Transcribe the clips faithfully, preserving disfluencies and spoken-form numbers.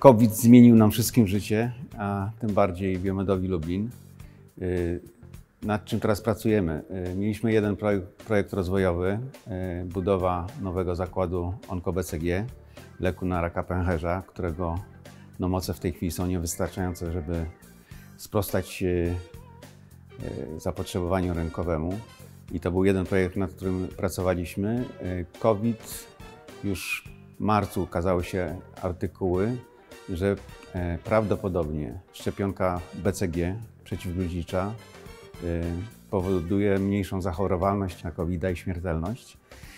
COVID zmienił nam wszystkim życie, a tym bardziej Biomedowi Lublin. Nad czym teraz pracujemy? Mieliśmy jeden projekt, projekt rozwojowy, budowa nowego zakładu onko-B C G, leku na raka pęcherza, którego no, moce w tej chwili są niewystarczające, żeby sprostać zapotrzebowaniu rynkowemu. I to był jeden projekt, nad którym pracowaliśmy. COVID, już w marcu ukazały się artykuły, że prawdopodobnie szczepionka B C G przeciwgruźlicza powoduje mniejszą zachorowalność na COVID i śmiertelność.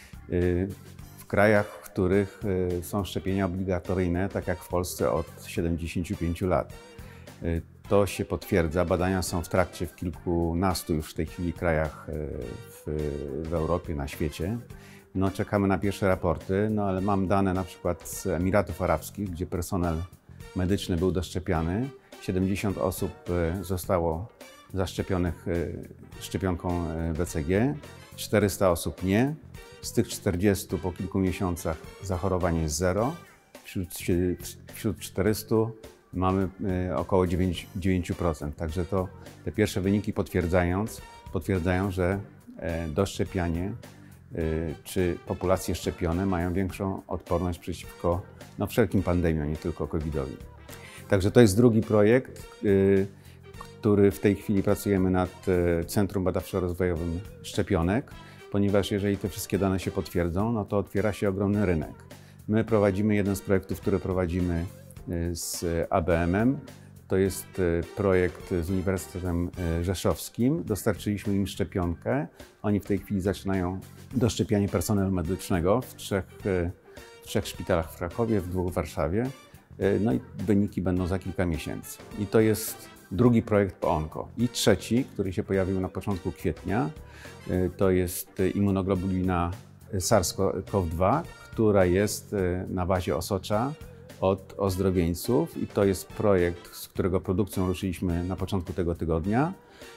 W krajach, w których są szczepienia obligatoryjne, tak jak w Polsce od siedemdziesięciu pięciu lat. To się potwierdza, badania są w trakcie w kilkunastu już w tej chwili krajach w, w Europie, na świecie. No, czekamy na pierwsze raporty, no ale mam dane na przykład z Emiratów Arabskich, gdzie personel medyczny był doszczepiany. siedemdziesiąt osób zostało zaszczepionych szczepionką B C G, czterysta osób nie. Z tych czterdziestu po kilku miesiącach zachorowanie jest zero. Wśród, wśród czterystu mamy około dziewięć procent. Także to te pierwsze wyniki potwierdzając, potwierdzają, że doszczepianie czy populacje szczepione mają większą odporność przeciwko no, wszelkim pandemiom, nie tylko covidowi. Także to jest drugi projekt, który w tej chwili pracujemy nad Centrum Badawczo-Rozwojowym Szczepionek, ponieważ jeżeli te wszystkie dane się potwierdzą, no to otwiera się ogromny rynek. My prowadzimy jeden z projektów, który prowadzimy z A B M-em. To jest projekt z Uniwersytetem Rzeszowskim. Dostarczyliśmy im szczepionkę. Oni w tej chwili zaczynają doszczepianie personelu medycznego w trzech, w trzech szpitalach w Krakowie, w dwóch w Warszawie. No i wyniki będą za kilka miesięcy. I to jest drugi projekt po onko. I trzeci, który się pojawił na początku kwietnia, to jest immunoglobulina SARS-CoV dwa, która jest na bazie osocza od ozdrowieńców i to jest projekt, z którego produkcją ruszyliśmy na początku tego tygodnia.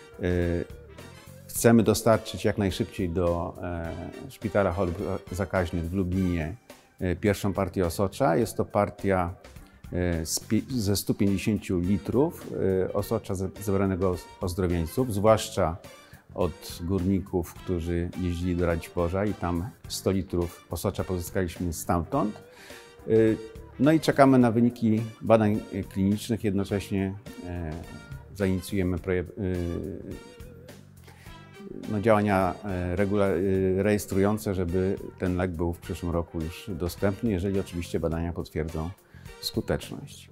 Chcemy dostarczyć jak najszybciej do szpitala chorób zakaźnych w Lublinie pierwszą partię osocza. Jest to partia ze stu pięćdziesięciu litrów osocza zebranego ozdrowieńców, zwłaszcza od górników, którzy jeździli do Radziborza i tam sto litrów osocza pozyskaliśmy stamtąd. No i czekamy na wyniki badań klinicznych, jednocześnie zainicjujemy projekt, no, działania rejestrujące, żeby ten lek był w przyszłym roku już dostępny, jeżeli oczywiście badania potwierdzą skuteczność.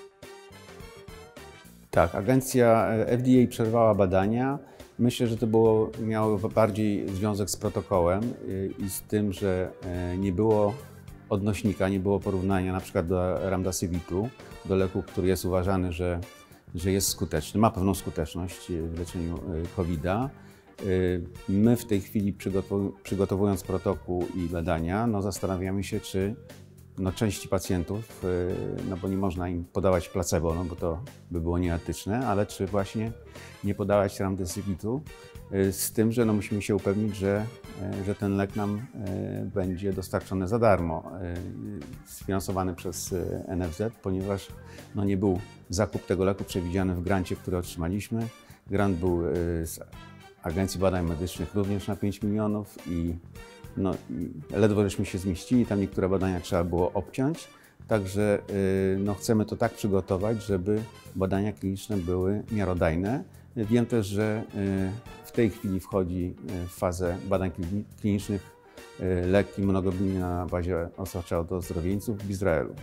Tak, agencja F D A przerwała badania. Myślę, że to było, miało bardziej związek z protokołem i z tym, że nie było odnośnika, nie było porównania na przykład do Remdesiviru, do leku, który jest uważany, że, że jest skuteczny, ma pewną skuteczność w leczeniu kowida. My w tej chwili przygotowując protokół i badania, no zastanawiamy się, czy no, części pacjentów, no bo nie można im podawać placebo, no bo to by było nieetyczne, ale czy właśnie nie podawać Remdesiviru, z tym, że no, musimy się upewnić, że, że ten lek nam będzie dostarczony za darmo, sfinansowany przez N F Z, ponieważ no, nie był zakup tego leku przewidziany w grancie, który otrzymaliśmy. Grant był z Agencji Badań Medycznych również na pięć milionów i no, ledwo żeśmy się zmieścili, tam niektóre badania trzeba było obciąć, także no, chcemy to tak przygotować, żeby badania kliniczne były miarodajne. Wiem też, że w tej chwili wchodzi w fazę badań klinicznych lek immunoglobulina na bazie osocza od ozdrowieńców w Izraelu.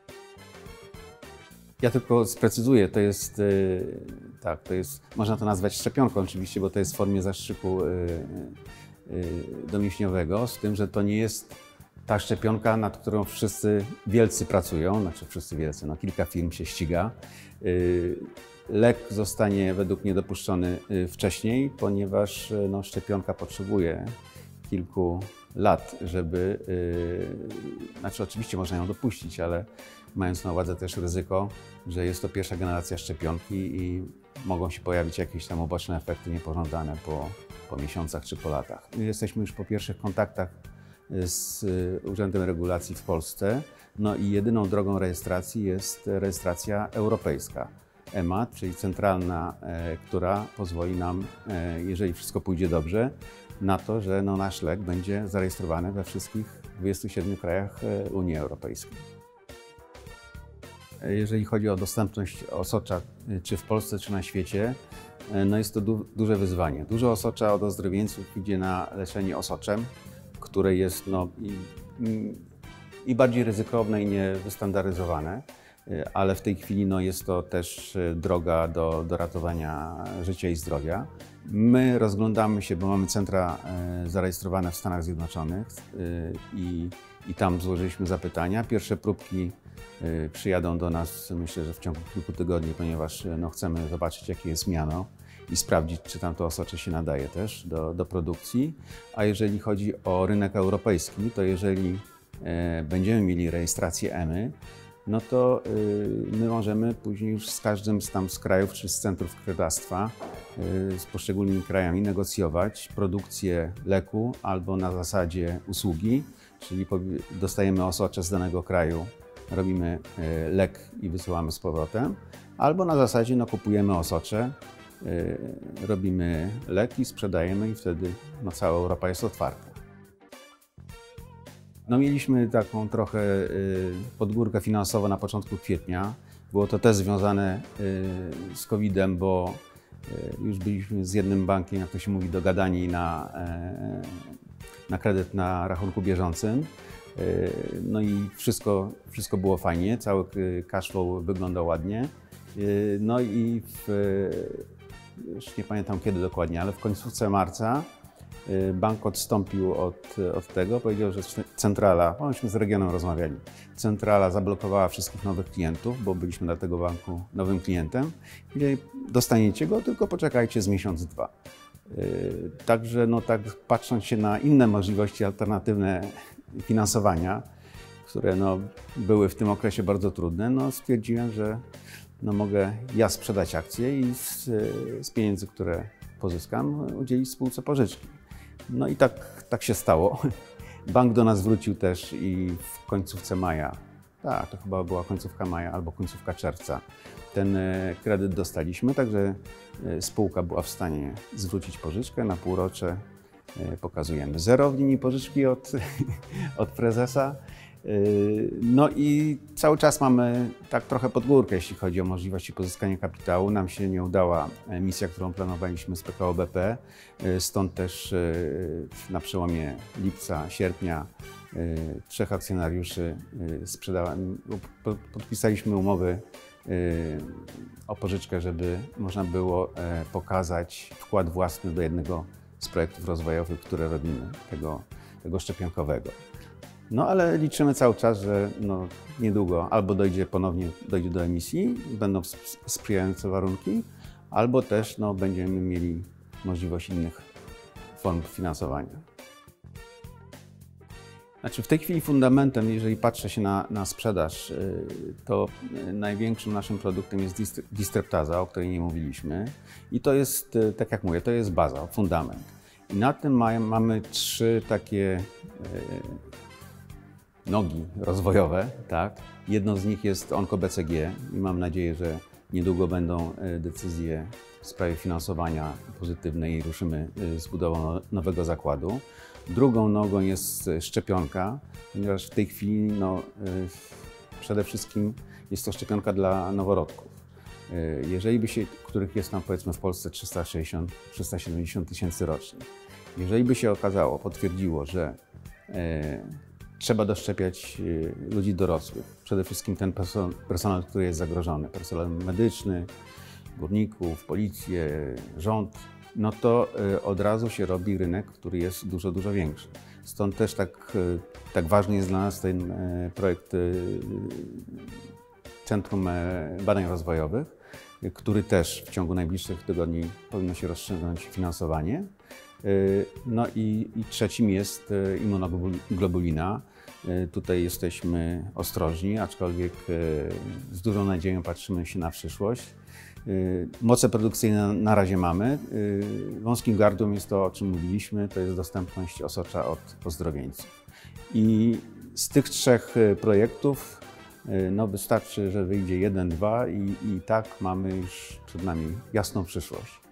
Ja tylko sprecyzuję, to jest, tak, to jest, można to nazwać szczepionką oczywiście, bo to jest w formie zastrzyku domięśniowego, z tym, że to nie jest ta szczepionka, nad którą wszyscy wielcy pracują, znaczy wszyscy wielcy, no kilka firm się ściga. Lek zostanie według mnie dopuszczony wcześniej, ponieważ no, szczepionka potrzebuje kilku lat, żeby, yy, znaczy oczywiście można ją dopuścić, ale mając na uwadze też ryzyko, że jest to pierwsza generacja szczepionki i mogą się pojawić jakieś tam uboczne efekty niepożądane po, po miesiącach czy po latach. My jesteśmy już po pierwszych kontaktach z Urzędem Regulacji w Polsce. No i jedyną drogą rejestracji jest rejestracja europejska. E M A, czyli centralna, która pozwoli nam, jeżeli wszystko pójdzie dobrze, na to, że no nasz lek będzie zarejestrowany we wszystkich dwudziestu siedmiu krajach Unii Europejskiej. Jeżeli chodzi o dostępność osocza, czy w Polsce, czy na świecie, no jest to du duże wyzwanie. Dużo osocza od ozdrowieńców idzie na leczenie osoczem, które jest no, i, i bardziej ryzykowne i niewystandaryzowane, ale w tej chwili no, jest to też droga do, do ratowania życia i zdrowia. My rozglądamy się, bo mamy centra zarejestrowane w Stanach Zjednoczonych i, i tam złożyliśmy zapytania. Pierwsze próbki przyjadą do nas, myślę, że w ciągu kilku tygodni, ponieważ no, chcemy zobaczyć, jakie jest miano i sprawdzić, czy tam to osocze się nadaje też do, do produkcji. A jeżeli chodzi o rynek europejski, to jeżeli e, będziemy mieli rejestrację E M Y, no to y, my możemy później już z każdym z tam z krajów czy z centrów krwiodawstwa y, z poszczególnymi krajami negocjować produkcję leku albo na zasadzie usługi, czyli dostajemy osocze z danego kraju, robimy y, lek i wysyłamy z powrotem, albo na zasadzie no, kupujemy osocze, y, robimy lek i sprzedajemy i wtedy no, cała Europa jest otwarta. No, mieliśmy taką trochę y, podgórkę finansową na początku kwietnia. Było to też związane y, z kowidem, bo y, już byliśmy z jednym bankiem, jak to się mówi, dogadani na, y, na kredyt na rachunku bieżącym. Y, no i wszystko, wszystko było fajnie, cały cash flow wyglądał ładnie. Y, no i w, już nie pamiętam kiedy dokładnie, ale w końcówce marca bank odstąpił od, od tego, powiedział, że centrala, bo myśmy z regionem rozmawiali, centrala zablokowała wszystkich nowych klientów, bo byliśmy dla tego banku nowym klientem. I dostaniecie go, tylko poczekajcie z miesiąc, dwa. Yy, także no tak patrząc się na inne możliwości alternatywne finansowania, które no, były w tym okresie bardzo trudne, no stwierdziłem, że no, mogę ja sprzedać akcje i z, z pieniędzy, które pozyskam, udzielić spółce pożyczki. No i tak, tak się stało. Bank do nas wrócił też i w końcówce maja, tak, to chyba była końcówka maja albo końcówka czerwca, ten kredyt dostaliśmy, także spółka była w stanie zwrócić pożyczkę na półrocze. Pokazujemy zero w linii pożyczki od, od prezesa. No i cały czas mamy tak trochę pod górkę, jeśli chodzi o możliwości pozyskania kapitału. Nam się nie udała misja, którą planowaliśmy z P K O B P, stąd też na przełomie lipca, sierpnia trzech akcjonariuszy sprzedałem, podpisaliśmy umowy o pożyczkę, żeby można było pokazać wkład własny do jednego z projektów rozwojowych, które robimy, tego, tego szczepionkowego. No ale liczymy cały czas, że no, niedługo albo dojdzie ponownie dojdzie do emisji, będą sprzyjające warunki, albo też no, będziemy mieli możliwość innych form finansowania. Znaczy w tej chwili fundamentem, jeżeli patrzę się na, na sprzedaż, to największym naszym produktem jest Distreptaza, o której nie mówiliśmy. I to jest, tak jak mówię, to jest baza, fundament. I na tym ma, mamy trzy takie nogi rozwojowe, tak? Jedno z nich jest Onco-B C G i mam nadzieję, że niedługo będą decyzje w sprawie finansowania pozytywne i ruszymy z budową nowego zakładu. Drugą nogą jest szczepionka, ponieważ w tej chwili no, przede wszystkim jest to szczepionka dla noworodków. Jeżeli by się, których jest tam powiedzmy w Polsce trzysta sześćdziesiąt do trzystu siedemdziesięciu tysięcy rocznie, jeżeli by się okazało, potwierdziło, że e, trzeba doszczepiać ludzi dorosłych, przede wszystkim ten personel, personel, który jest zagrożony, personel medyczny, górników, policję, rząd, no to od razu się robi rynek, który jest dużo, dużo większy. Stąd też tak, tak ważny jest dla nas ten projekt Centrum Badań Rozwojowych, który też w ciągu najbliższych tygodni powinno się rozstrzygnąć finansowanie. No i, i trzecim jest immunoglobulina. Tutaj jesteśmy ostrożni, aczkolwiek z dużą nadzieją patrzymy się na przyszłość. Moce produkcyjne na razie mamy. Wąskim gardłem jest to, o czym mówiliśmy, to jest dostępność osocza od ozdrowieńców. I z tych trzech projektów no wystarczy, że wyjdzie jeden, dwa i, i tak mamy już przed nami jasną przyszłość.